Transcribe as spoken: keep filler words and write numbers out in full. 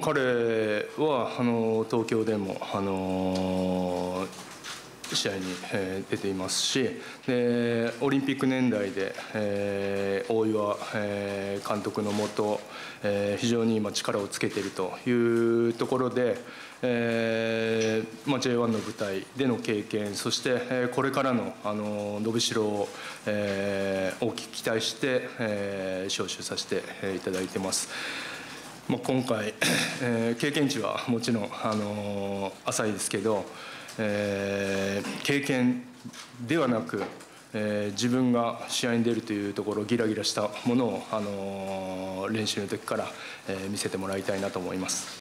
彼はあの東京でもあの試合に、えー、出ていますし、でオリンピック年代で、えー、大岩、えー、監督のもと、えー、非常に今力をつけているというところで、えーまあ、ジェイワン の舞台での経験、そして、えー、これからの、あの伸びしろを、えー、大きく期待して、えー、招集させていただいています。まあ、今回、えー、経験値はもちろん、あのー、浅いですけど、えー、経験ではなく、えー、自分が試合に出るというところ、ギラギラしたものを、あのー、練習の時から、えー、見せてもらいたいなと思います。